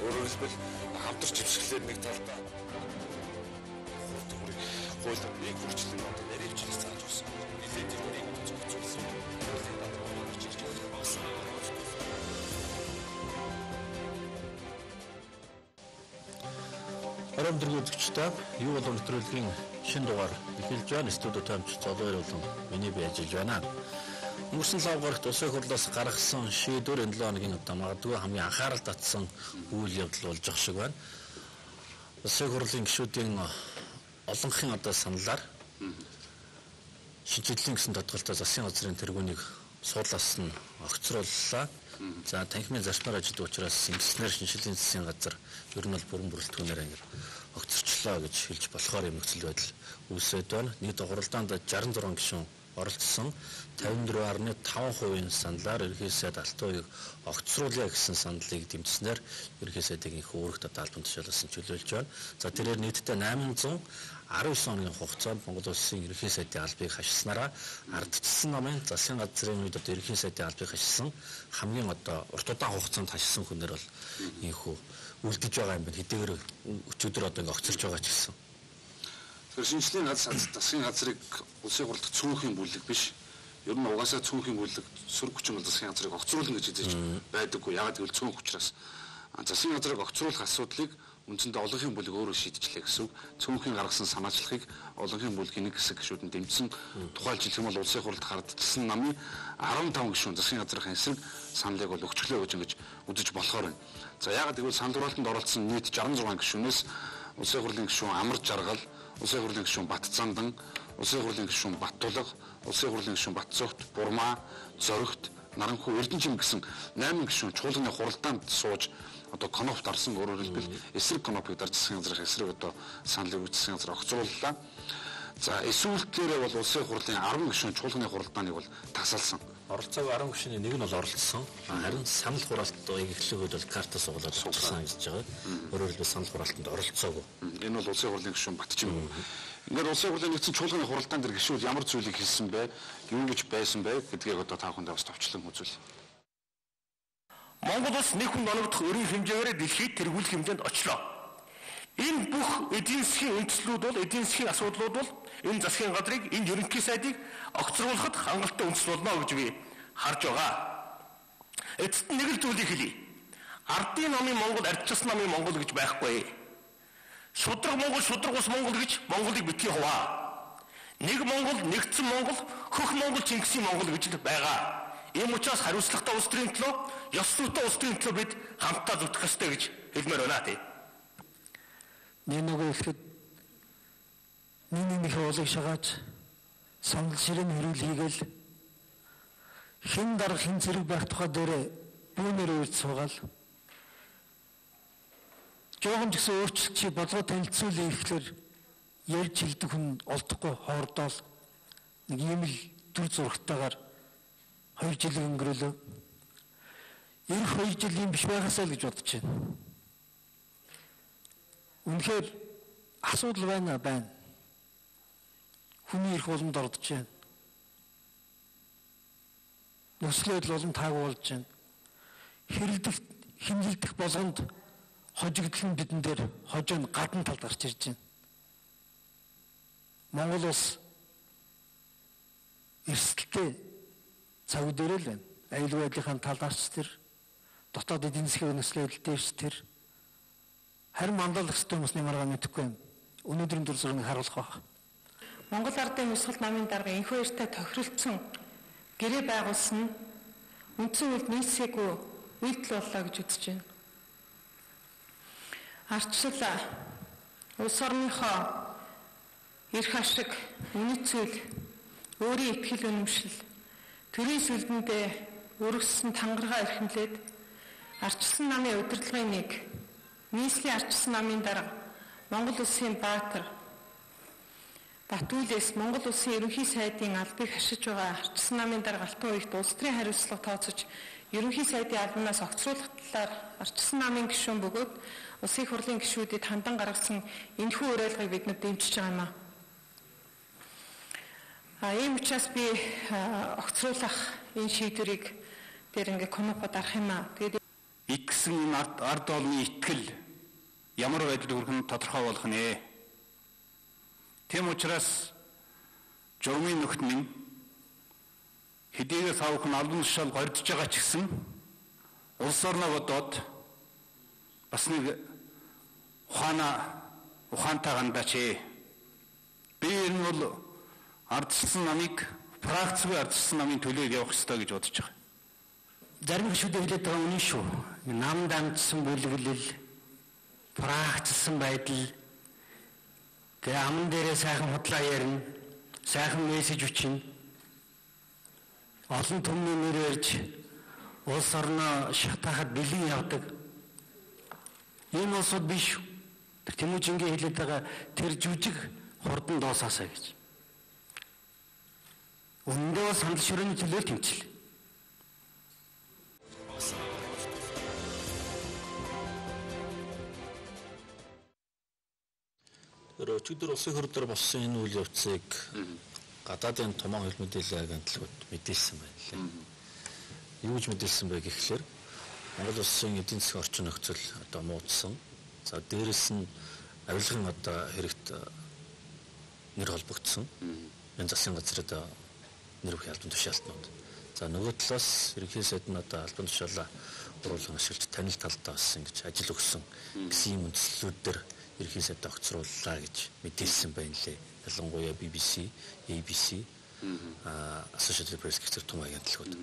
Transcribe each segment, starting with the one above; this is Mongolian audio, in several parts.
Өөрөөр хэлбэл хамтарч хөвсгөлээр нэг талдаа хууль нэг хүрчлэн одоо нарийн хэмжээс зааж өгсөн. Нэлээд тэрнийг зөвхөцүүлсэн. Орон үзэгчтэй юу бол өнөөдрийн шинэ дугаар эхэлж байна. Студио тамч Золбаяр болон миний би ажиллаж байна. Өнгөрсөн лавгарт улсын хурлаас гаргасан шийдвэр энэ 7 хоногийн одоо магадгүй хамгийн анхаарал татсан үйл явдал болж байгаа шиг байна. Улсын хурлын гишүүдийн олонхын одоо саналаар шинжилгэлийн гэсэн тодголтой засгийн газрын тэргүүнийг суурлаас нь огцрууллаа. За танхимын зарчмаар ажилладаг учраас ингэснээр шинжилгээний засгийн газар ер нь бол бүрэн бүрэлдэхүүнээр ингэ огцорчлоо гэж хэлж болохоор юм нөхцөл байдал үүсээд байна. Нийт хуралдаанд 66 гишүүн оролцсон 54.5% саналаар ерөнхий сайд Алтан уяыг огцруулъя гэсэн саналыг дэмжснээр ерөнхий сайдын их үүрэгт албан тушаалаас нь чөлөөлж байна. За тэрээр нийтдээ 819 хоногийн хугацаанд Монгол улсын ерөнхий сайдын албыг хашснараа ардчилсан намын засгийн газрын үед одоо ерөнхий сайдын албыг хашсан хамгийн одоо урт удаан хугацаанд хашсан хүнээр бол ийхүү үлдэж байгаа юм байна. Хэдийгээр өчигдөр одоо ингэ огцорч байгаа ч гэсэн. Тэгэхээр шинжлэлийн засгийн газрыг улсын хурлд цөөнхийн бүлэг биш. Ер нь угаасаа цөөнхийн бүлэг сөрөг хүчин бол засгийн газрыг огцруулна гэж хэлж байдаггүй. Ягаад гэвэл цөөнх учраас засгийн газрыг огцруулах асуудлыг үндсэндээ олонхын бүлэг өөрөө шийдчихлээ гэсэн үг. Цөөнхийн гаргасан санаачлалыг олонхын бүлгийн нэг хэсэг гишүүд нь дэмжсэн. Тухайлж хэлэх юм бол улсын хурлд хардчилсан намын 15 гишүүн засгийн газрын эсрэг саналыг бол өгчлөө гэж ингэж үзэж болохоор байна. За ягаад гэвэл санал хураалтанд оролцсон нийт 66 гишүүнээс улсын хурлын гишүүн Амар Жаргал, улсын хурлын гишүүн Бат Зандан, улсын хурлын гишүүн Баттулга, улсын хурлын гишүүн Батцогт, Бурмаа, Зоригт, Наранхуу, Эрдэнэчим гэсэн 8 гишүүн чуулганы хуралдаанд сууж одоо конопт арсан өөрөөр хэлбэл эсрэг конопыг дарж засгийн газрын эсрэг одоо саналыг засгийн газар огцрууллаа. За эсвэл бол улсын хурлын 10 гишүүн чуулганы хуралдааныг бол тасалсан. Оролцоог 10 гишүүний нэг нь бол оролцсон. Харин санал хураалтыг эхлэхэд бол карта суглаад суулгасан гэж байгаа. Өөрөөр хэлбэл санал хураалтанд оролцоогүй. Энэ бол улсын хурлын гишүүн Батчин. Ингээд улсын хурлын нэгдсэн чуулганы хуралдаан дээр гишүүд ямар зүйлийг хэлсэн бэ? Юу гэж байсан бэ гэдгийг одоо та бүхэндээ бас товчлон үзүүл. Монгол улс нэг хүн оногдох өрийн хэмжээгээр дэлхийд тэргүүлэх хэмжээнд очлоо. Энэ бүх эдийн засгийн үндэслүүд бол эдийн засгийн асуудлууд бол энэ засгийн газрыг энэ ерөнхий сайдыг огцруулахад хангалттай үндэслэл болно гэж би харж байгаа. Эцэст нэг л зүйлийг хэлье. Ардын намын Монгол, ардчилсан намын Монгол гэж байхгүй. Шудраг Монгол, шудраг ус Монгол гэж Монголыг битгий хуваа. Нэг Монгол, нэгдсэн Монгол, хөх Монгол, Чингисийн Монгол гэж байгаа. Ийм учраас хариуцлагатай улс төрийн төлөө, ёс зүйтэй улс төрийн төлөө бид хамтдаа зүтгэх ёстой гэж хэлмээр байна тий. Нэг ихэд нэг уулыг шагааж санал ширээн хөрүүл хийгээл хин дарга хин зэрэг байх тухай дээр бүүнээр үрд суугаал. Жогон ч гэсэн өөрчлөлт чи бодлого танилцуулъя гэхлээр ярьж хэлдэг хүн олдохгүй хоордоол нэг юм л дүр зурагтайгаар 2 жил өнгөрөөлөө. Ирэх 2 жил юм биш байгаасаа л гэж бодож байна. Үнэхээр асуудал байна. Хүний ирэх боломд ордож байна. Нөхцөл байдал олон таагүй болж байна. Хэмжилдэх болгонд хожигдлын бидэн дээр хожоо нь гадна талд гарч ирж байна. Монгол улс эрсдэлтэй цаг үдээр л байна. Аюулгүй байдлын талаарч тэр дотоод эдийн засгийн нөхцөл байдал дээрч тэр харин мандалах ёстой хүмүүсний маргаа мэдэхгүй юм. Өнөөдрийн дүр зургийг харуулах баг. Монгол Ардын Өсгөл намын дарга энэхүү эртээ тохиролцсон гэрээ байгуулсан нь үндсэн үед нийцээгүй үйлдэл боллоо гэж үзэж байна. Ардчил улс орныхоо эрх ашиг, үнэт зүйл, өөрийн итгэл үнэмшил, төрийн сүлдэндээ өргөссөн тангараа эрхэмлээд ардчилсан намын удирдлагын нэг нийслэлийн ардчилсан намын дарга Монгол улсын баатар Батүлээс Монгол улсын ерөнхий сайдын албыг хашиж байгаа ардчилсан намын дарга Алтан уягт улс төрийн хариуцлага тооцож ерөнхий сайдын албанаас огцруулах талаар ардчилсан намын гишүүн бөгөөд улсын хурлын гишүүдэд хандан гаргасан энэхүү уриалгыг бид дэмжиж байгаа юм аа. Ийм учраас би огцруулах энэ шийдвэрийг дээр ингээ конопод арах юм аа. Тэгээд игсэн энэ ард олны итгэл ямар байдал хүрэх нь тодорхой болох нэ. Тэм учраас журмын нөхд минь хэдийгээр савхан албан тушаал горьдож байгаа ч гэсэн улс орноо бодоод бас нэг ухаантай гандаач. Би ер нь бол ардчилсан намыг практикгүй ардчилсан намын төлөөд явах ёстой гэж бодож байгаа. Зарим гишүүдээ хэлээд байгаа үнэн шүү. Нам дамжсан бүлэглэл, практиксан байдал, гэ аман дээрээ сайхан худлаа ярина, сайхан мессеж өчнө. Олон түмний нэр ярьж улс орноо шатахад бэлэн явдаг. Ийм улсууд биш. Тэмүүжингийн хэлээд байгаа тэр жүжиг хурдан доосаасаа гэж. Өндөө сандал ширээний төлөө тэмцэл. Тэр өчигдөр улсын хөр дээр болсон энэ үйл явцыг гадаадын томоо хэл мэдээллийн агентлагууд мэдээлсэн байна лээ. Юу гэж мэдээлсэн бэ гэхлээр Монгол улсын эдийн засгийн орчин нөхцөл одоо муудсан. За дээрэс нь авилгын одоо хэрэгт нэр холбогдсон. Энэ засгийн газрын нэр бүхий албан тушаалтнууд. За нөгөө талаас ерөнхий сайд нь одоо албан тушаалаа уруулан ашиглаж танил талдаа бас ингэж ажил өгсөн гэсэн юм үндслүүд дээр ерөнхий сайд огцрууллаа гэж мэдээлсэн байна лээ. Ялангуяа BBC, ABC, Associated Press гэх зэрэг том агентлагууд.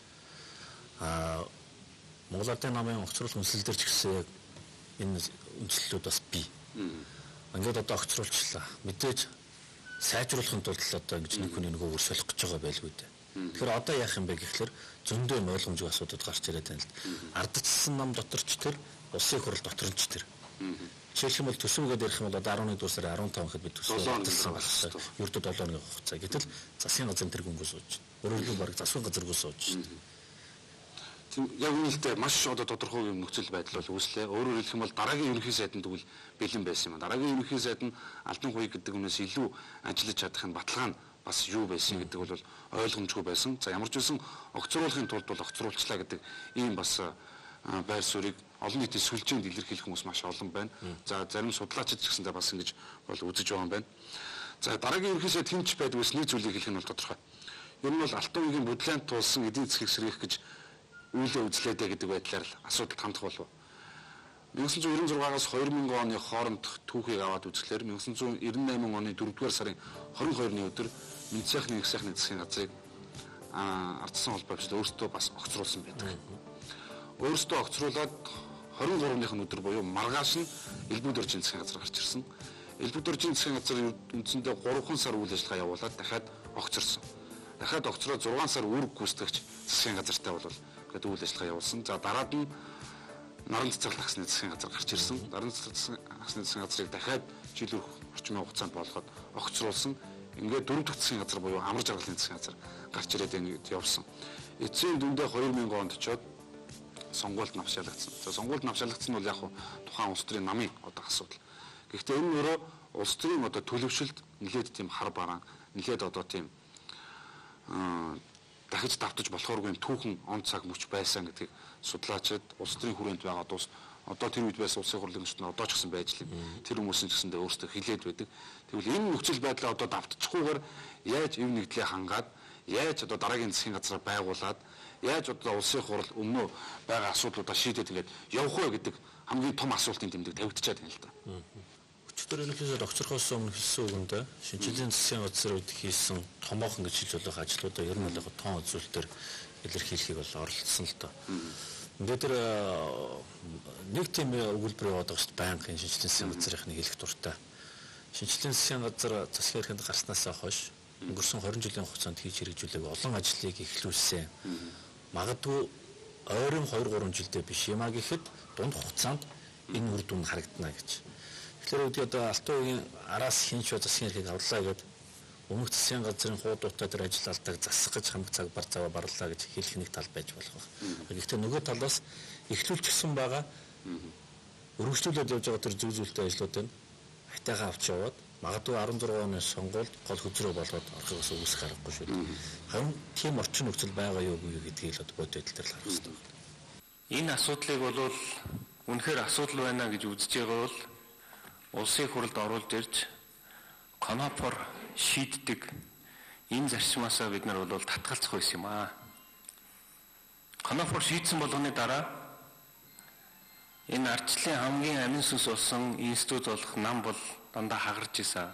Монгол Ардын намын огцруулах үндэслэл дээр ч гэсэн яг энэ үндэслэлүүд бас бий. Ингээд одоо огцруулчлаа. Мэдээж сайжруулахын тулд одоо ингэж нэг хүний нөгөө өрсөлдөх гэж байгаа байлгүй дээ. Тэгэхээр одоо яах юм бэ гэхэлэр зөндөө ойлгомжгүй асуудууд гарч ирээд байна л. Ардчилсан нам доторч тэр, улсын хурал доторч тэр. Жишээлх юм бол төсвөгээд ярих юм бол одоо 11 дуусар 15 гэхэд бид төсвөө ардчилсан болсон. Ердөө 7 оны хугацаа. Гэтэл засгийн газрын тэргүүнгөө сууж. Өөрөөр хэлбэл баг засгийн газаргүй сууж. Тийм яг үнэлтэй маш одоо тодорхой юм нөхцөл байдал бол үүслээ. Өөрөөр хэлэх юм бол дараагийн ерөнхий сайд нь тэгвэл бэлэн байсан юм. Дараагийн ерөнхий сайд нь Алдан хуйг гэдэг юмнаас илүү ажиллаж чадах нь баталгаа нь бас юу байсан гэдэг бол ойлгомжгүй байсан. За ямар ч үсэн огцруулахын тулд бол огцруулчлаа гэдэг ийм бас байр суурийг олон нийтийн сүлжээнд илэрхийлэх хүмүүс маш олон байна. За зарим судлаачид ч гэсэндээ бас ингэж бол үзэж байгаа юм байна. За дараагийн ерөнхий сайд хинч байдгүйс нэг зүйлийг хэлэх нь бол тодорхой. Ер нь бол Алдан хуйгийн бодлоонд тулсан эдийн засгийг сэргийлэх гэж үйлээ үзлээдэ гэдэг байдлаар л асуудал хандах болов. 1996-аас 2000 оны хооронд түүхийг аваад үзэхлээр 1998 оны 4-р сарын 22-ны өдөр Мэд сайхны их сайхны засгийн газрыг ардсан холбоо бичил өөртөө бас огцруулсан байдаг. Өөртөө огцруулаад 23-ны өдөр буюу маргааш нь Элбэг дөржийн засгийн газар гарч ирсэн. Элбэг дөржийн засгийн газар үндсэндээ 3 сар үйл ажиллагаа явуулаад дахиад огцорсон. Дахиад огцроод 6 сар үүрэг гүйцэтгэгч засгийн газартай бол гэдэг үйл ажиллагаа явуулсан. За дараад нь Наран цэцэрлэг ахсны засгийн газар гарч ирсэн. Наран цэцэрлэг ахсны засгийн газрыг дахиад жил орчмын хугацаанд болгоод огцруулсан. Ингээд 4 дахь засгийн газар буюу амар жаргалын засгийн газар гарч ирээд ингэж явсан. Эцсийн дүндээ 2000 онд очоод сонгуульд навшаалагдсан. За сонгуульд навшаалагдсан нь бол яг тухайн улс төрийн намын одоо асуудал. Гэхдээ энэ өөрөө улс төрийн одоо төлөвшөлт нэлээд тийм хар бараан, нэлээд одоо тийм дахиж давтаж болохооргүй түүхэн он цаг мөч байсан гэдгийг судлаачид улс төрийн хүрээнд байгаа тус одоо тэр үед байсан улсын хурлын гишүүд нь одоо ч гэсэн байж л тэр хүмүүс нь ч гэсэндээ өөрсдөө хилээд байдаг. Тэгвэл энэ нөхцөл байдлаа одоо давтчихгүйгээр яаж эв нэгдлээ хангаад яаж одоо дараагийн засгийн газраа байгуулад яаж одоо улсын хурал өмнөө байгаа асуудлуудаа шийдээд ингээд явах вэ гэдэг хамгийн том асуултын тэмдэг тавигдчихад байна л да. Өчигдөр ерөнхийдөө огцорхоос өмнө хэлсэн үгэндээ шинжилгээний засгийн газрууд хийсэн томоохон гэж хэлж болох ажлуудаа ер нь бол тоон үзүүлэлтээр илэрхийлэхийг бол оролцсон л доо. Ингээд тэр нэг тийм өгүүлбэр яваад байгаа шүү дээ. Байнгын шинжилгээний засгийн газрын хэлэх дуртай. Шинжилгээний засгийн газар засгийн эрхэнд гарснаас хойш өнгөрсөн 20 жилийн хугацаанд хийж хэрэгжүүлэх олон ажлыг эхлүүлсэн. Магадгүй ойрын 2-3 жилдээ биш юмаа гэхэд дунд хугацаанд энэ үр дүн харагдана гэж. Тэгэхээр үүдээ одоо Алтан уугийн араас хинч засгийн эрхийг авлаа гэдэг өмнөх засгийн газрын хуудуудтай тэр ажиллаалтайг засах гэж хамаг цаг бар цаваа барлаа гэж хэлэх нэг тал байж болох байна. Гэхдээ нөгөө талаас эхлүүлчихсэн байгаа өргөжлүүлээд явж байгаа тэр зөв зөвлөлтэй ажлуудыг хайтайгаа авч яваад магадгүй 16 оны сонгуульд гол хөзрөө болгоод орохоос үүсэх аргагүй шүү дээ. Харин тийм орчин нөхцөл байгаа юу гэдгийг л одоо бодит байдал дээр харах хэрэгтэй байна. Энэ асуудлыг бол үнэхээр асуудал байна гэж үзэж байгаа бол улсын хурлд оруулж ирж конопор шийддэг энэ зарчмаасаа бид нар бол татгалзах байсан юм аа. Конопор шийдсэн болгоны дараа энэ ардчлалын хамгийн амин сүнс болсон институт болох нам бол дандаа хагарч исэн.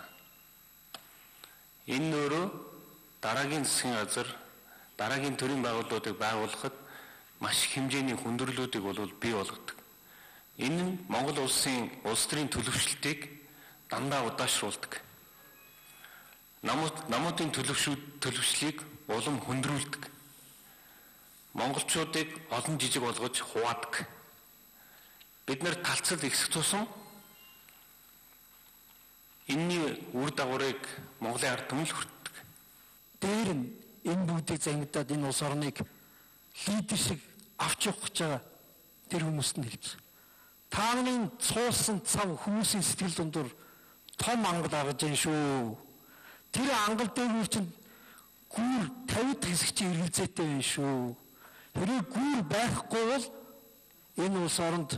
Энэ нөрөө дараагийн засгийн газар, дараагийн төрийн байгууллагуудыг байгуулахад маш их хэмжээний хүндрэлүүдийг бол бий болгодог. Энэ нь Монгол улсын улс төрийн төлөвшлөлтийг дандаа удаашруулдаг. Намуудын төлөвшлийг улам хөндрүүлдэг. Монголчуудыг олон жижиг болгож хуваадаг. Бид нар талцал ихсэх тусам энэний үр дагаврыг Монголын ард түмэл хүртдэг. Дээр нь энэ бүгдийг загнагдаад энэ улс орныг лидер шиг авч явах гэж байгаа тэр хүмүүст нь хэлж. Та нарын цуулсан цав хүмүүсийн сэтгэл дундуур том ангал гаргаж ийн шүү. Тэр ангал дээр чинь гүр 50 хэсэгчийн эргэлзээтэй байна шүү. Хэрэг гүр байхгүй бол энэ улс оронд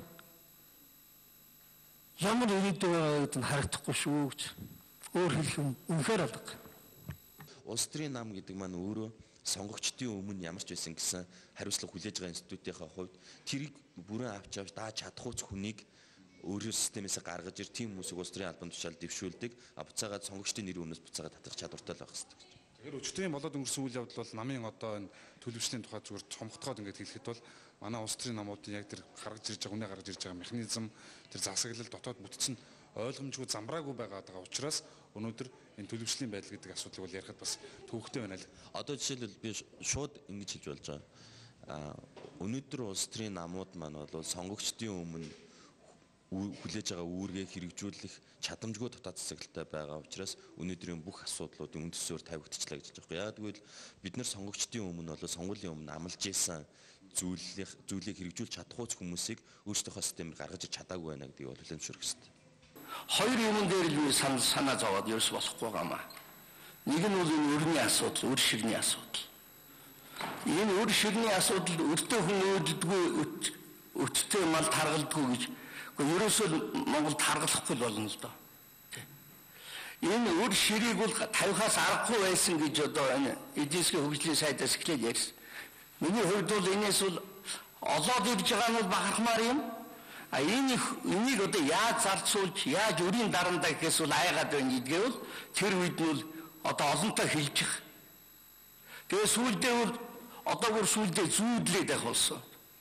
ямар ирээдүй байгааг нь харагдахгүй шүү гэж. Өөр хэлэх юм үнэхээр алга. Улс төрийн нам гэдэг маань өөрөө сонгогчдын өмнө ямар ч байсан гэсэн хариуцлага хүлээж байгаа институтынхаа хувьд тэрийг бүрэн авч явж дааж чадахуйц хүнийг өөрийн системээс гаргаж ир тийм хүмүүсийг улс төрийн албан тушаал дэвшүүлдэг, буцаагаад сонгогчдын нэрийн өмнөөс буцаагаад татах чадвартай л байх хэрэгтэй. Тэгэхээр өчтөрийн болоод өнгөрсөн үйл явдал бол намын одоо энэ төлөвшлийн тухай зүгээр цомгтгоод ингээд хэлэхэд бол манай улс төрийн намуудын яг тэр гаргаж ирж байгаа, үнэ гаргаж ирж байгаа механизм, тэр засаглал дотоод бүтцэн ойлгомжгүй замбраагүй байгаа учраас өнөөдөр энэ төлөвшлийн байдал гэдэг асуудлыг бол ярихад бас төвөгтэй байна л. Одоо жишээлбэл би шууд ингэж хэлж болж байгаа. Өнөөдөр улс төрийн намууд маань бол сонгогчдын өмнө хүлээж байгаа үүргээ хэрэгжүүлэх чадамжгүй дотоод засаглалтай байгаа учраас өнөөдрийн бүх асуудлуудын үндэс зүйр тавигдчихлаа гэж байгаа. Яг тэгвэл бид нар сонгогчдын өмнө бол сонгуулийн өмнө амлаж исэн зүйлийг хэрэгжүүлж чадахуйц хүмүүсийг өөрсдийнхөө системээр гаргаж ирч чадаагүй байна гэдгийг бол хүлээмжшүүлэх хэрэгтэй. Хоёр юм дээр л би санаа зовоод ерөөс болохгүй гамаа. Нэг нь бол энэ өрний асуудал, өр ширний асуудал. Энэ өр ширний асуудал өртөө хүн өөддөггүй, өттэй мал таргалдаггүй гэж ерөөсөө Монголд харгалахгүй болно л доо. Энэ өр ширийг бол тавихаас аргагүй байсан гэж одоо энэ эдийн засгийн хөгжлийн сайдаас эхлээд ярьсан. Миний хувьд бол энэс бол олоод ирж байгаа нь бахархмаар юм. Энийг одоо яаж зарцуулж, яаж өрийн дарамдаа гэхээс бол айгаад байна гэдгээ бол тэр үед нь бол одоо олонтоо хэлчих. Тэгээ сүүлдээ бол одоо бүр сүүлдээ зүүдлээд байх болсон.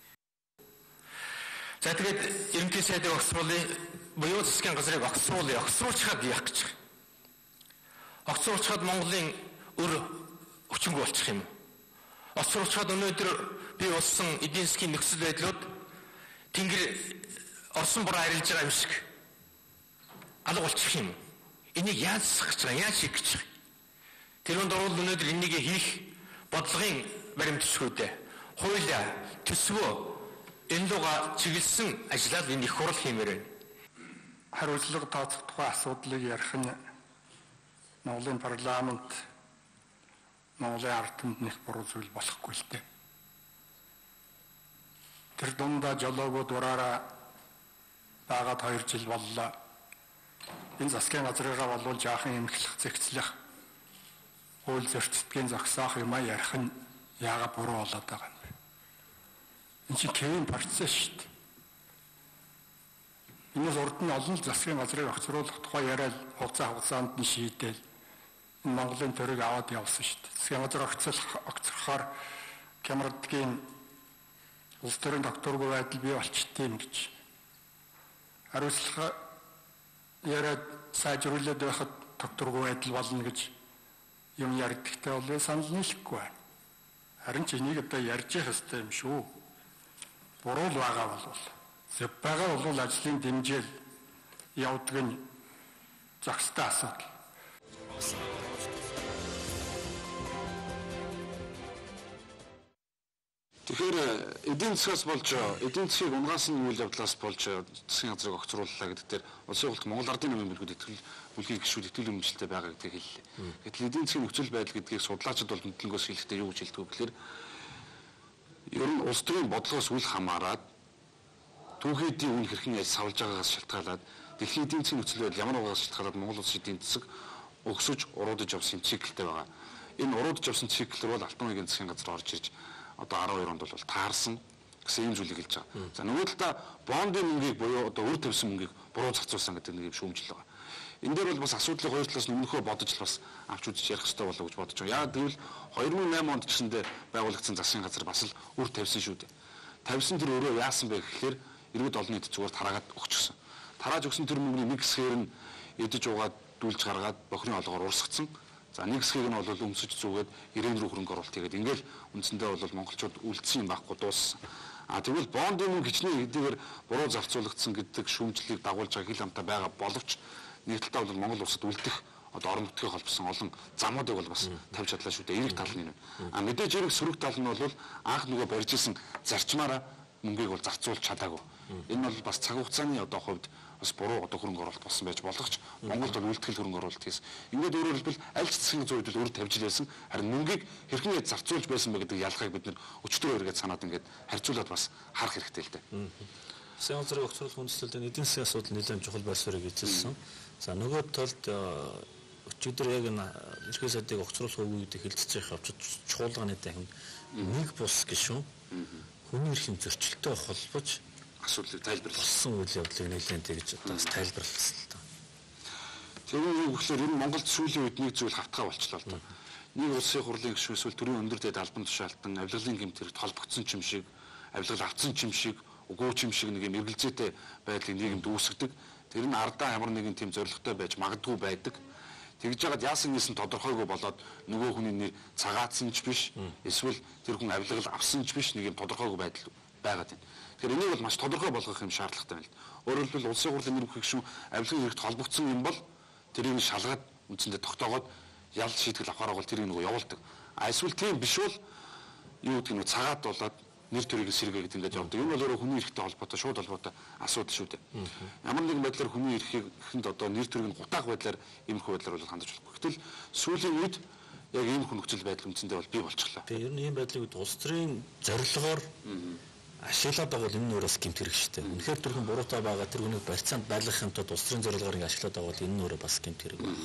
За тэгээд ерөнхий сайдын огцруулын буюу засгийн газрыг огцруулчихад яах гэж байна. Огцруулчихад Монголын өр өчөнгө болчих юм. Огцруулчихад өнөөдөр бий болсон эдийн засгийн нөхцөл байдлууд тэнгэр орсон бүр арилж байгаа юм шиг алга болчих юм. Энийг яаж засах гэж байгаа, яаж хийх гэж байгаа. Тэрүүнд орвол өнөөдөр энийг хийх бодлогын баримтчгүйдээ хууль төсвөө энэ луга чиглэсэн ажлаар энэ их хурал хиймээр байна. Хариуцлага тооцох тухай асуудлыг ярих нь Монголын парламент, Монголын ард түмэнд нэг буруу зүйл болохгүй л дээ. Тэр дундаа жолоогоо дураараа дагаад 2 жил боллоо. Энэ засгийн газрыгаа болвол жаахан эмхлэх, зэгцлэх, хууль зөрчилдгийн зогсоох юм а ярих нь яагаад буруу болоод байгаа юм бэ? Энэ чинь кевин процесс шүү дээ. Энэс урд нь олон засгийн газрыг огцруулах тухай яриад хугацаанд нь шийдээл Монголын төрийг аваад явсан шүү дээ. Засгийн газар огцрохоор Кемардгийн улс төрийн докторгүй байдал бий болчтой юм гэж. Хариуцлага яриад сайжруулад байхад докторгүй байдал болно гэж юм ярьдагтай бол санал нийлэхгүй байна. Харин ч энийг одоо ярьж явах хэрэгтэй юм шүү. Буруу л байгаа бол зөв байгаа бол ажлын дэмжээл явдаг нь зохистой асуудал. Тэгэхээр эдийн засгаас болж эдийн засгийг унгаасан үйл явдлаас болж засгийн газрыг огцрууллаа гэдэг дээр улсын хурлд Монгол Ардын намын бүлгийн гишүүд итгэл үнэмшилтэй байгаа гэдгийг хэллээ. Гэтэл эдийн засгийн нөхцөл байдал гэдгийг судлаачид бол мэдлэгөөс хэлэхдээ юу гэж хэлдэг вэ гэхээр ер нь улс төрийн бодлогоос үл хамааран түүхийдийн үн хэрхэн яаж савлж байгаагаас шалтгаалаад дэлхийн эдийн засгийн нөхцөл байдал ямар байгаагаас шалтгаалаад Монгол улсын эдийн засаг өгсөж уруудаж явсан циклтэй байгаа. Энэ уруудаж явсан цикл рүү Алтан уугийн засгийн газар орж ирж одоо 12 онд бол таарсан гэсэн юм зүйлийг хэлж байгаа. За нөгөө талдаа бондын мөнгийг буюу одоо өр тавьсан мөнгийг буруу зарцуулсан гэдэг нэг юм шүүмжил байгаа. Энэ дээр бол бас асуудлыг хоёр талаас нь өмнөхөө бодож л бас авч үзэж ярих хэрэгтэй болов гэж бодож байгаа. Яг гэвэл 2008 онд гэсэндээ байгуулагдсан засгийн газар бас л өр тавьсан шүү дээ. Тавьсан тэр өөрөө яасан бэ гэхээр иргэд олон нийт зүгээр тараагаад өгчихсөн. Тарааж өгсөн тэр мөнгөний нэг хэсгээр нь эдэж угаад дүүлж гаргаад бохирын олгоор урсгацсан. За нэг хэсгийг нь бол өмсөж зүгээд ирээн рүү хөрөнгө оруулалт хийгээд ингээл үндсэндээ бол монголчууд үлдсэн юм байхгүй дууссан. Тэгвэл бондын мөнгө хичнээн хэдийгээр буруу зарцуулагдсан гэдэг шүүмжлэлийг дагуулж байгаа хил амтаа байгаа боловч нийтлэлдээ бол Монгол улсад үлдэх одоо орон нутгийн холбосон олон замуудыг бол бас тавьж чадлаа шүү дээ. Эрэг тал нь юм. Мэдээж эрэг сөрөг тал нь бол анх нөгөө барьж исэн зарчмаараа мөнгийг бол зарцуулж чадаагүй. Энэ бол бас цаг хугацааны одоо хувьд бас буруу одоо хөрөнгө оруулалт болсон байж болох ч Монголд бол үлтгэл хөрөнгө оруулалт хийсэн. Ингээд өөрөөр хэлбэл аль ч засгийн зөвлөлд өр тавьж байсан харин мөнгийг хэрхэн яаж зарцуулж байсан бэ гэдэг ялгааг бид нэр өчтөр эргээд санаад ингээд харьцуулаад бас харах хэрэгтэй л дээ. Засгийн газрын огцруулах хүндэслэлд эдийн засгийн асуудал нэлээд чухал байсарыг эзэлсэн. За нөгөө талд өчигдөр яг энэ ерхий сайдыг огцруулах үеийг хэлцэж явах авчид чуулганы дахин нэг бус гişүн хүний эрхийн зөрчилтэй холбож асуудлыг тайлбарласан үйл явдлыг нэлээд тэгж одоо тайлбарласан л та. Тэгэхээр юу гэхээр энэ Монголд сүүлийн үед нэг зүйл хавтгай болчлоо л да. Нэг улсын хурлын гишүүн эсвэл төрийн өндөр дэд албан тушаалтан авилгалын гэмтэрэгт холбогдсон ч юм шиг, авилгал авцсан ч юм шиг, үгүй ч юм шиг нэг юм эргэлзээтэй байдлыг нийгэмд үүсгэдэг. Тэр нь ардаа ямар нэгэн тийм зорилготой байж магадгүй байдаг. Тэгж яагаад яасан гэсэн тодорхойгүй болоод нөгөө хүний нэр цагаатсан ч биш, эсвэл тэр хүн авилгал авсан ч биш нэг юм тодорхойгүй байдал байгаад байна. Тэгэхээр энийг бол маш тодорхой болгох юм шаардлагатай байна л. Өөрөөр хэлбэл улсын хурлын нэр бүхий гишүүн авилгын хэрэгт холбогдсон юм бол тэрийг шалгаад үндсэндээ тогтоогоод ял шийтгэл авахаар бол тэрийг нөгөө явуулдаг. Эсвэл тийм биш бол юу гэдэг нь цагаат болоод нэр төрийг сэргээгээд ингээд явдаг. Энэ бол өөрөө хүний эрхтэй холбоотой шууд холбоотой асуудал шүү дээ. Ямар нэгэн байдлаар хүний эрхэнд одоо нэр төрийг гутаах байдлаар иймэрхүү байдлаар бол хандаж болохгүй. Гэтэл сүүлийн үед яг иймэрхүү нөхцөл байдал үндсэндээ бол бий болчихлоо. Тэгээ ер нь ийм байдлыг улс төрийн зорилгоор ашиглаад байгаа бол энэ нөөрэс гэмт хэрэг шүү дээ. Үнэхээр тэрхэн буруутай байгаа тэр хүнийг барьцаанд байлгахын тулд улс төрийн зорилгоор ингэ ашиглаад байгаа бол энэ нөөрэө бас гэмт хэрэг байна.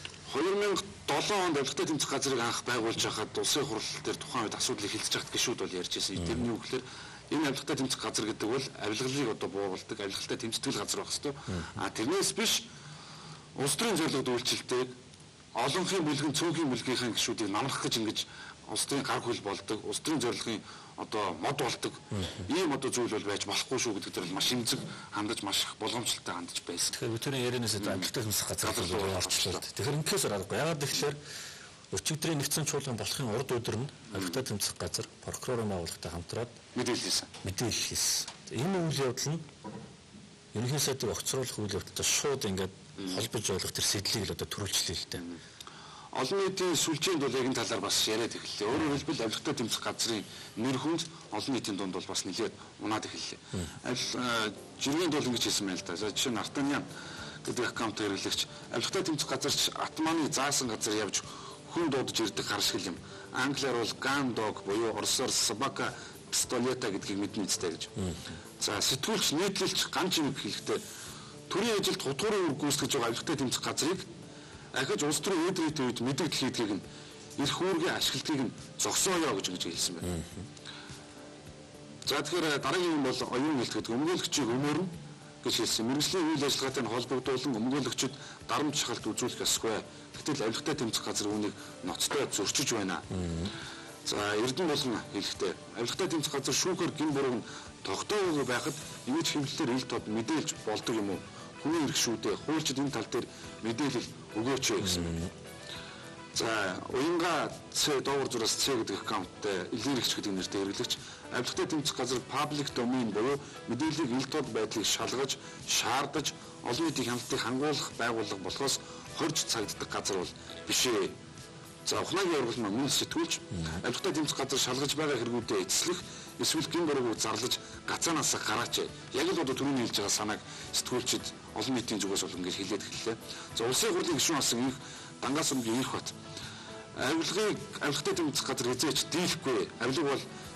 2007 онд авилгатай тэмцэх газрыг анх байгуулж байхад улсын хурал дээр тухайн үед асуудлыг хэлцэж байхад гишүүд бол ярьж байсан. Тэр нь юу гэхээр энэ авилгатай тэмцэх газар гэдэг бол авилгалыг одоо бууруулдаг, авилгалтай тэмцдэг газар байх хэвээр. Тэрнээс биш улс төрийн зорилгод үйлчлэлтэй олонхын бүлгэн цөөнхийн бүлгийнхаа гишүүдийг намрах гэж ингэж улс төрийн гар хөл болдог, улс төрийн зорилгын одоо мод болдог ийм одоо зүйл бол байж болохгүй шүү гэдэг дээр маш имзэг хандаж маш их болгоомжтой хандаж байсан. Тэгэхээр бидний ярианаас авилгатай тэмцэх газар руу орчлоо. Тэгэхээр ингэхээс аргагүй. Яагаад гэвэл өчигдрийн нэгдсэн чуулган болохын урд өдөр нь авилгатай тэмцэх газар прокурорын байгууллагатай хамтраад мэдээлэл хийсэн. Энэ үйл явдал нь ерөнхий сайдыг огцруулах үйл явдалтай шууд ингээд холбож ойлгох тэр сэдлийг л одоо төрүүлчихлээ л дээ. Олон нийтийн сүлжээнд бол яг энэ талаар бас яриад эхэллээ. Өөрөөр хэлбэл авилгатай тэмцэх газрын нэр хүнд олон нийтийн дунд бол бас нэлээд унаад эхэллээ. Жиргэнд бол ингэж хэлсэн байна л да. Жишээ нь Артанян гэдэг аккаунт хэрэглэгч авилгатай тэмцэх газарч Атманы заасан газар явж хүн дуудаж ирдэг харшил юм. Англиар бол gun dog буюу орсоор собака пистолета гэдгийг мэднэ үстэй гэж. За сэтгүүлч нийтлэлч ган чимэг хэлэхдээ төрийн ажилд хутгуурын үр гүйцэтгэж байгаа авилгатай тэмцэх газрыг ахиж улс төрийн өөдрийн үед мэдээлэл хийдгийг нь эрх үүргийн ашигладгийг нь зогсооё гэж хэлсэн байна. За тэгэхээр дараагийн юм бол оюун хэлтгэдэг өмгөөлөгчийг өмөрнө гэж хэлсэн. Мэргэжлийн үйл ажиллагаатай холбогдуулан өмгөөлөгчд дарамт шахалт үзүүлэх ёсгүй. Гэтэл авилгатай тэмцэх газар үүнийг ноцтой зөрчиж байна. За Эрдэнэ болон хэлэхдээ авилгатай тэмцэх газар шүүхээр гин бурууг нь тогтоогоогүй байхад ингэж хэвлэлээр ил тод мэдээлж болдог юм уу? Хүний эрх шүү дээ. Хуульчид энэ тал дээр мэдээлэл өгөөч гэсэн байна. За уянга Ц доогуур зураас Ц гэдэг аккаунттай илэрэгч гэдэг нэртэй хэрэглэгч авилгатай тэмцэх газар public domain буюу мэдээллийг ил тод байдлыг шалгаж, шаардаж олон нийтийн хяналтыг хангуулах байгууллага болохоос хорж цагддаг газар бол биш ээ. За ухнаагийн ургал мөн сэтгүүлч авилгатай тэмцэх газар шалгаж байгаа хэрэгүүдээ эцэслэх эсвэл гин бурууг зарлаж гацаанаас гараач. Яг л одоо түрүүний хэлж байгаа санааг сэтгүүлчид олон нийтийн зүгээс бол ингэж хэлээд эхэллээ. За улсын хурлын гишүүн асан их Дангаас өмгийн их бат авилгыг авилгатай тэмцэх газар хязгаарч дийлэхгүй. Авилга бол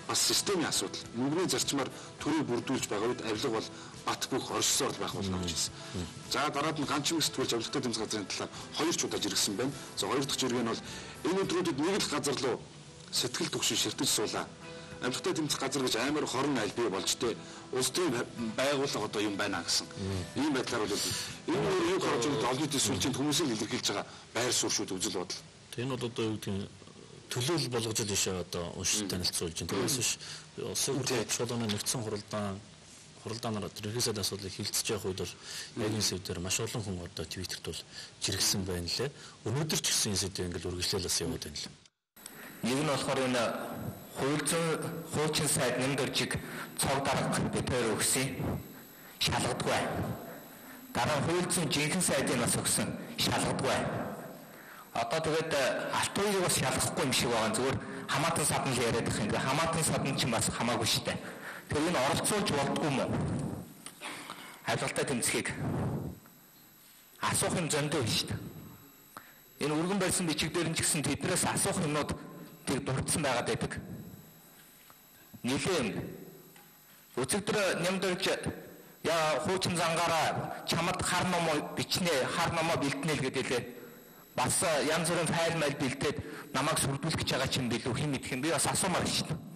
бас системийн асуудал. Мөнгөний зарчмаар төрийг бүрдүүлж байгаа үед авилга бол бат бөх оршсоор байх болно гэж хэлсэн. За дараад нь ганчмаг сэтгүүлч авилгатай тэмцэх газрын талаар 2 ч удаа жиргсэн байна. За 2 дахь жиргээ нь бол энэ өдрүүдэд нэг л газар руу сэтгэл түгшин ширтэж суулаа. Авилгатай тэмцэх газар гэж амар хорон айл бий болж тэ улс төрийн байгууллага одоо юм байна гэсэн. Ийм байдлаар бол энэ юу харж байгаа олон нийтийн сүлжээнд хүмүүсийг илэрхийлж байгаа байр суурь шүү дээ үзэл бодол. Энэ бол одоо юу гэдэг төлөөлөл болгож ийшээ одоо уншиж танилцуулж байна. Тэрээс биш улсын хурлын нэгдсэн хуралдаанаар ерөнхийдөө асуудлыг хилцэж явах үед бол яг энэ сэдвээр маш олон хүн одоо твиттерт бол жиргсэн байна лээ. Өнөөдөр ч гэсэн энэ сэдвийг ингээл үргэлжлээл бас яваад байна лээ. Нэг нь болохоор энэ хуучин сайд нэмдэржиг цог дарга бид хоёр өгсөн шалгадгүй. Дараа нь хуульцсан жинхэнэ сайдын бас өгсөн шалгадгүй. Одоо тэгээд алтууийг бас шалгахгүй юм шиг байгаа. Зүгээр хамаатан садн л яриад их юм. Хамаатан садн ч бас хамаагүй шүү дээ. Тэгэхээр энэ оролцуулж болдгүй юм уу? Авилгатай тэмцэхийг асуух юм зөндөө байна шүү дээ. Энэ өргөн барьсан бичиг дээр нь ч гэсэн тэднээс асуух юмнууд тэг дурдсан байгаад байдаг. Нилээн өцөгдөр нэмдэрж яа хуучин зангаараа чамд хар номоо бичнэ, хар номоо бэлтнэ л гэдэлээ. Бас янз бүрийн файл майл бэлдээд намайг сүрдүүлэх гэж байгаа юм билүү хэн мэдэх юм би бас асуумаар шүү дээ.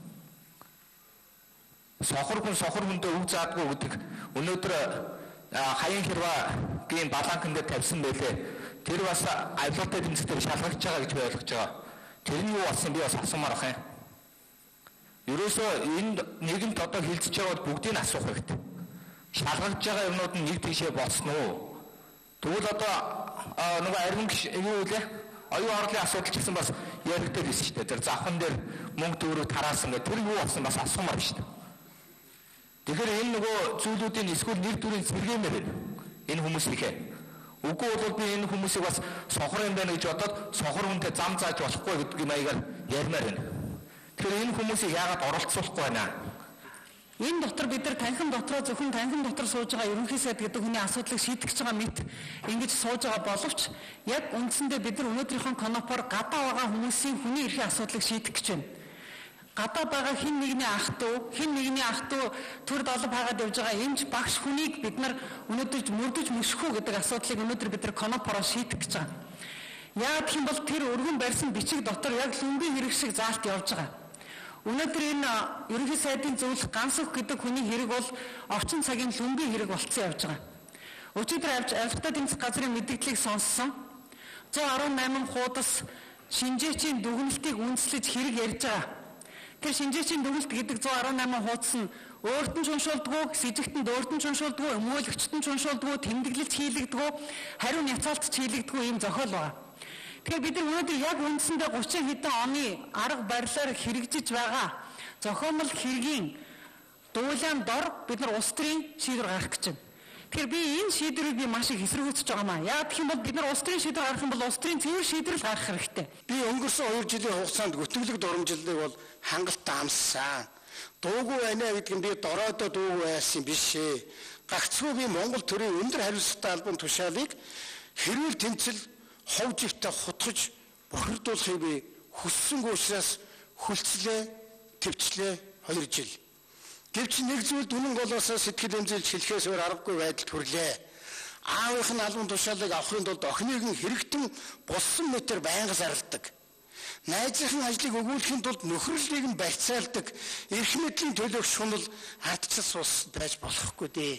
Сохор хүндээ өв заадгүй гэдэг өнөөдөр хаян хэрвэгийн баланкн дээр тавьсан байлээ. Тэр бас авилгатай тэмцэгтэр шалгаж байгаа гэж ойлгож байгаа. Тэр нь юу болсон би бас асуумаар ах юм. Ерөөсөө энд нэгэнт одоо хилцэж байгаад бүгдийг асуух хэрэгтэй. Шалгаж байгаа юмнууд нь нэг тийшээ болсон уу? Тэгвэл одоо нөгөө арим юу вэ? Оюун орлын асуудал ч гэсэн бас яригддаг байсан шүү дээ. Тэр завхан дээр мөнгө дөрөв тараасан гэх тэр юу болсон бас асуумаар шүү дээ. Тэгэхээр энэ нөгөө зүйлүүдийн эсвэл нэр төрийн зэрэгэмээр байна. Энэ хүмүүсийнхээ. Үгүй бол би энэ хүмүүсийг бас сохор юм байна гэж бодоод сохор хүнтэй зам зааж болохгүй гэдэг маягаар ярмаар байна. Тэгэхээр энэ хүмүүсийг яагаад оролцуулахгүй байна? Энэ дотор бид нар танхим дотроо зөвхөн танхим дотор сууж байгаа ерөнхий сайд гэдэг хүний асуудлыг шийдэх гэж байгаа мэт ингэж сууж байгаа боловч яг үндсэндээ бид нар өнөөдрийнхөө конопор гадаа байгаа хүмүүсийн хүний эрхийн асуудлыг шийдэх гэж байна. Гадаа байгаа хин нэгний ах トゥ төр долоо хагаад явж байгаа эмч багш хүнийг бид нар өнөөдөр мөрдөж мөшөх үү гэдэг асуудлыг өнөөдөр бид нар конопороо шийдэх гэж байгаа. Яагаад гэх юм бол тэр өргөн барьсан бичиг дотор яг лүнгийн хэрэг шиг заалт явж байгаа. Өнөөдөр энэ ерөнхий сайдын зөвлөх ганц өх гэдэг хүний хэрэг бол орчин цагийн лүнгийн хэрэг болцсон явж байгаа. Өчигдөр авилгатай тэмцэх газрын мэдээллийг сонссон. 118 хуудас шинжээчийн дүгнэлтийг үндэслэж хэрэг ярьж байгаа. Тэр шинжээчийн дүгнэлт гэдэг 118 хуудас нь өөрт нь уншуулдаггүй, сэжигтэнд өөрт нь уншуулдаггүй, өмгөөлөгчт нь уншуулдаггүй, тэмдэглэлч хийлэгдэггүй, хариу няцаалтч хийлэгдэггүй ийм зохиол байна. Тэгэхээр бид нар өнөөдөр яг үндсэндээ 30 хэдэн оны арга барилаар хэрэгжиж байгаа зохиомл хэргийн дуулаан дор бид нар улс төрийн шийдвэр гаргах гэж байна. Тэгэхээр би энэ шийдвэрийг маш их эсэргүүцэж байгаа маа. Яагаад гэх юм бол бид нар улс төрийн шийдвэр гаргах юм бол улс төрийн цэвэр шийдвэр гаргах хэрэгтэй. Би өнгөрсөн 2 жилийн хугацаанд гүтгэлэг доромжлыг бол хангалттай амссан. Дуугүй байна гэдэг нь би дороодоо дуугүй байсан биш ээ. Гагцгүй би Монгол төрийн өндөр хариуцлагатай албан тушаалыг хэрүүл тэмцэл ховжигтай хутгаж бохирдуулахыг би хүссэнгүй учраас хүлцлээ, төвчлээ 2 жил. Гэвч нэг зүйл дүнэн голоосоо сэтгэл эмзэлж хэлхээс өөр аргагүй байдалд хүрлээ. Аавынх нь албан тушаалыг авахын тулд охиныг нь хэрэгтэн булсан мэтэр байнга зарладаг. Найзынхын ажлыг өгүүлэхийн тулд нөхрөлийг нь барьцаалдаг. Эрх мэдлийн төлөөх шунал ардчилс ус байж болохгүй дээ.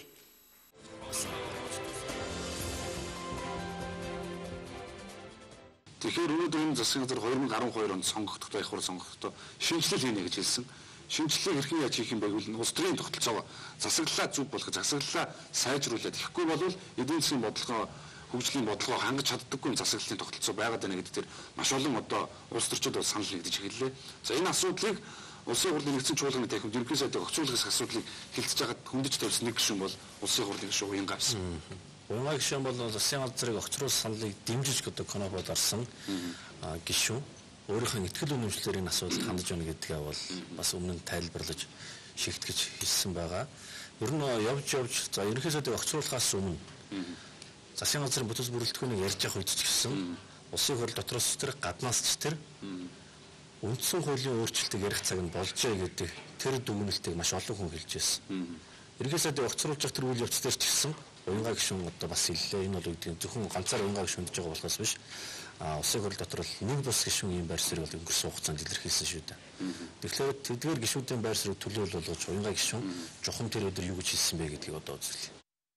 Тэгэхээр өнөөдөр энэ засгийн газар 2012 онд сонгогдох байх хур сонгогдоо шинжилэл хийнэ гэж хэлсэн. Шинжилгээг хэрхэн яаж хийх юм бэ гэвэл улс төрийн тогтолцоогоо засаглалаа зөв болгож засаглалаа сайжруулад ихгүй бол эдийн засгийн бодлогоо хөгжлийн бодлогоо хангаж чаддаггүй засаглалын тогтолцоо байгаад байна гэдэг дээр маш олон одоо улс төрчид бол санал нэгдэж эхэллээ. За энэ асуудлыг улсын хурлын нэгдсэн чуулганы танхимд ерөнхий сайдыг огцруулах асуудлыг хилцэж байгаад хөндөж тавьсан нэг гишүүн бол улсын хурлын гишүүн Уянга байсан. Уянга гишүүн бол засгийн газрыг огцруулах саналыг дэмжиж гэдэг конопод орсон гишүүн. Өөрийнхөө итгэл үнэмшлэр энэ асуудалд хандаж байна гэдгээ бол бас өмнө нь тайлбарлаж шигтгэж хэлсэн байгаа. Ер нь явж за ерөнхий сайдыг огцруулахаас өмнө засгийн газрын бүтэц бүрэлдэхүүнийг ярьж явах үед ч гэсэн улсын хурл дотроос ч тэр гаднаас ч тэр үндсэн хуулийн өөрчлөлтийг ярих цаг нь болжээ гэдэг тэр дүгнэлтийг маш олон хүн хэлж байсан. Ерөнхий сайдыг огцруулж явах тэр үйл явц дээр ч гэсэн уянгаа гишүүн одоо бас хэллээ. Энэ бол үүдийн зөвхөн ганцаар уянгаа гишүүндж байгаа болохоос биш. Улсын хурал дотор бол нэг бус гишүүн ийм байр суурийг бол өнгөрсөн хугацаанд илэрхийлсэн шүү дээ. Тэгэхээр тэдгээр гишүүдийн байр суурийг төлөөлөл болгож уянгаа гишүүн жохон тэр өдөр юу гэж хэлсэн бэ гэдгийг одоо үзлээ.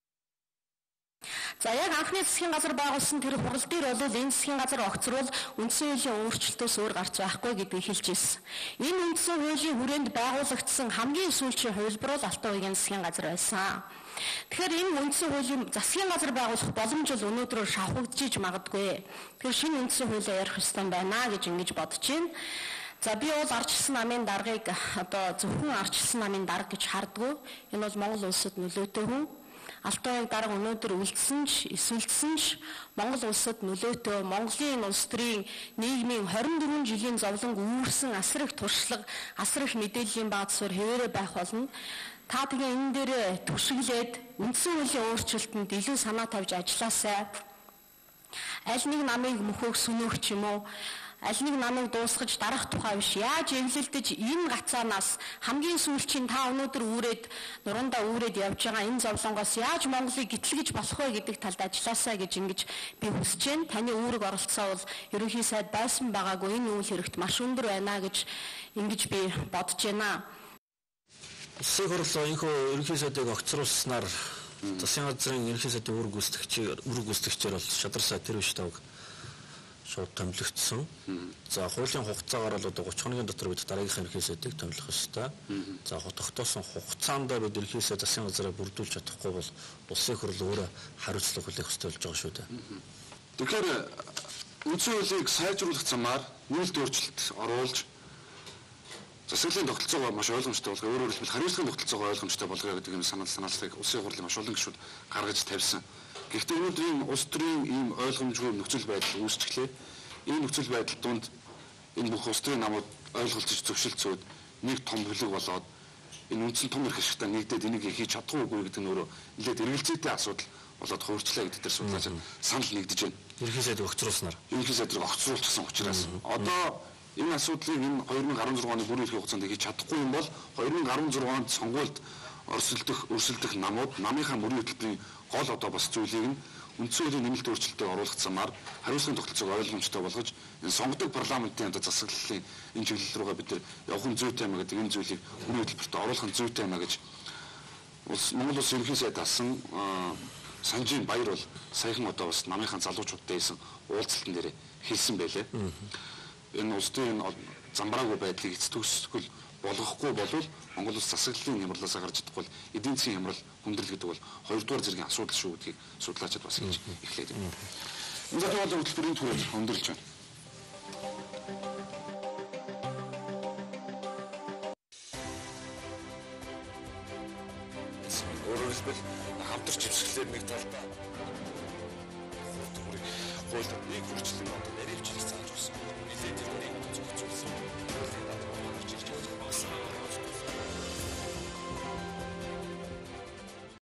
За яг анхны засгийн газар байгуулсан тэр хурал дээр бол энэ засгийн газар огцрол үндсэн хуулийн өөрчлөлтөөс өөр гарч байхгүй гэдгийг хэлж ирсэн. Энэ үндсэн хуулийн хүрээнд байгуулагдсан хамгийн сүүлийн хувилбар бол Алтан уугийн засгийн газар байсан. Тэгэхээр энэ үндсэн хуулийн засгийн газар байгуулах боломж бол өнөөдрөөр шавхагдчихж магадгүй. Тэгэхээр шинэ үндсэн хуулиа ярих ёстой байна гэж ингэж бодож байна. За би бол ардчилсан намын даргыг одоо зөвхөн ардчилсан намын дарга гэж харддаг. Энэ бол Монгол улсад нөлөөтэй хүн. Алтан ууг дарга өнөөдөр үлдсэн ч эсвэлдсэн ч Монгол улсад нөлөөтэй Монголын улс төрийн нийгмийн 24 жилийн зовлонг үүрсэн асар их туршлага, асар их мэдээллийн бааз суурь хэвээрээ байх болно. Та тэгээ энэ дээр түшиглээд үндсэн хуулийн өөрчлөлтөнд илүү санаа тавьж ажилласаа. Аль нэг намыг мөхөөг сүнөөх ч юм уу, аль нэг намыг дуусгаж дарах тухай биш. Яаж эвлэлдэж энэ гацаанаас хамгийн сүүлчийн та өнөөдөр үүрээд нуруундаа үүрээд явж байгаа энэ зовлонгоос яаж Монголыг гэтлэгэж болох вэ гэдэг талд ажилласаа гэж ингэж би хүсэж байна. Таны үүрэг оролцоо бол ерөнхий сайд байсан байгаагүй энэ үйл хэрэгт маш өндөр байна гэж ингэж би бодож байна. Улсын хурал ерөнхий сайдыг огцруулснаар засгийн газрын ерөнхий сайдын үүрэг гүйцэтгэгчээр бол шадар сайд тэр биш тавг шууд томилогдсон. За хуулийн хугацаагаар бол одоо 30 хоногийн дотор бид дараагийнхаа ерөнхий сайдыг томилох ёстой. За тогтоосон хугацаанд бид ерөнхий сайд засгийн газраа бүрдүүлж чадахгүй бол улсын хурал өөрөө хариуцлага хүлээх ёстой болж байгаа шүү дээ. Тэгэхээр үндсэн хуулийг сайжруулах замаар нүүлт өөрчлөлт оруулж засаглалын тогтолцоогоо маш ойлгомжтой болгох, өөрөөр хэлбэл хариуцлагын тогтолцоогоо ойлгомжтой болгоё гэдэг юм санааллыг улсын хурлын маш олон гишүүд гаргаж тавьсан. Гэхдээ өнөөдрийн улс төрийн ийм ойлгомжгүй нөхцөл байдал үүсчихлээ. Энэ нөхцөл байдал донд энэ бүх улс төрийн намууд ойлголцож зөвшөлдсөд нэг том бүлэг болоод энэ үндсэн том эрх ашигтай нэгдээд энийг хийж чадахгүй үгүй гэдэг нь өөрөө нэлээд эргэлзээтэй асуудал болоод хуурчлаа гэдэг дээр судлаач санал нэгдэж байна. Ерөнхий сайдыг огцруулснаар. Ерөнхий сайдыг огцруулчихсан учраас одоо энэ асуудлыг энэ 2016 оны бүрэн эрхийн хугацаанд хийж чадахгүй юм бол 2016 онд сонгуульд өрсөлдөх намууд намынхаа мөрийн хөтөлбөрийн гол одоо бас зүйлийг нь үндсэн хуулийн нэмэлт өөрчлөлтөд оруулах замаар хариуцлагын тогтолцоог ойлгомжтой болгож энэ сонгодог парламентын одоо засаглалын энэ чиглэл рүүгээ бид явах нь зүйтэй юм гэдэг энэ зүйлийг мөрийн хөтөлбөрт оруулах нь зүйтэй юм гэж Монгол Улс ерөнхий сайд алсан Санжийн Баяр бол саяхан одоо бас намынхаа залуучуудтай хийсэн уулзалтан дээр хэлсэн байлээ. Энэ улс төрийн замбраагүй байдлыг эцэтгүүсгэл болгохгүй болвол Монгол улс засаглалын хямралаас гарч чадахгүй бол эдийн засгийн хямрал хүндрэл гэдэг бол хоёрдугаар зэргийн асуудал шүү гэдгийг судлаачид бас хэлж эхлэв. Энэ зөвхөн хөтөлбөрийн түрээд хөндөрлж байна. Өөрөөр хэлбэл хамтарч живсгэлээр нэг талдаа хуулийг нэг хүрчлэн одоо наривчлах зааж өгсөн. Нилээд